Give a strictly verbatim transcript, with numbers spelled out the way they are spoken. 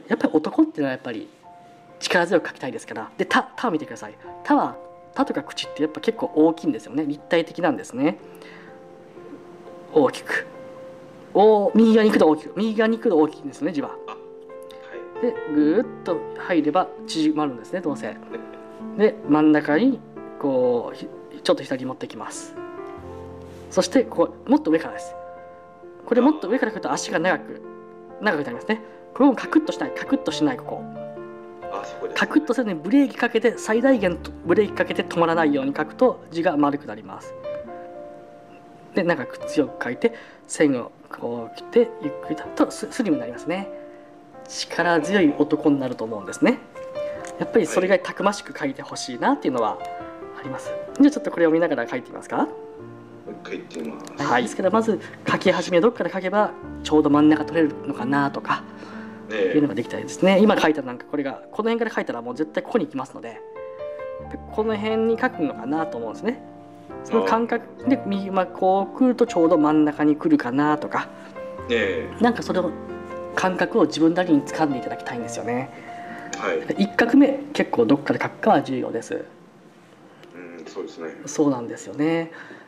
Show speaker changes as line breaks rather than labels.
やっぱり男っていうのはやっぱり力強く描きたいですから。で「た」「た」を見てください。「た」は「た」とか口ってやっぱ結構大きいんですよね。立体的なんですね。大きくお右側に行くと大きく右側に行くと大きいんですね字は。でぐーっと入れば縮まるんですねどうせ。で真ん中にこうちょっと左に持ってきます。そしてこうもっと上からです。これもっと上から来ると足が長く長くなりますね。これもカクッとしないカクッとしないここ。カクッとせずにブレーキかけて最大限ブレーキかけて止まらないように書くと字が丸くなります。で長く強く書いて線をこう切ってゆっくりとスリムになりますね。力強い男になると思うんですね。やっぱりそれがたくましく書いてほしいなっていうのはあります。じゃあちょっとこれを見ながら書いてみますか。
書いてみます。
はい、ですからまず書き始めどっから書けばちょうど真ん中取れるのかなとかいうのができたりですね。今書いたなんかこれがこの辺から書いたらもう絶対ここに行きますので、この辺に書くのかなと思うんですね。その感覚で右、まあ、こう来るとちょうど真ん中に来るかなとか、なんかそれを感覚を自分だけに掴んでいただきたいんですよね。
はい、
いっ画目結構どっから書くかは重要です。
うん、そうですね。
そうなんですよね。